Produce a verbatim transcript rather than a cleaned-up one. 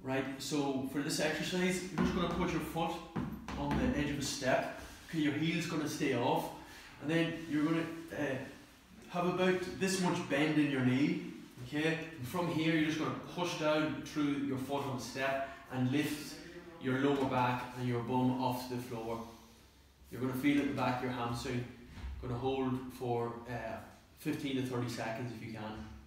Right, so for this exercise, you're just going to put your foot on the edge of a step. Okay, your heel's going to stay off, and then you're going to uh, have about this much bend in your knee. Okay, and from here you're just going to push down through your foot on the step and lift your lower back and your bum off the floor. You're going to feel at the back of your hamstring. Going to hold for uh, fifteen to thirty seconds if you can.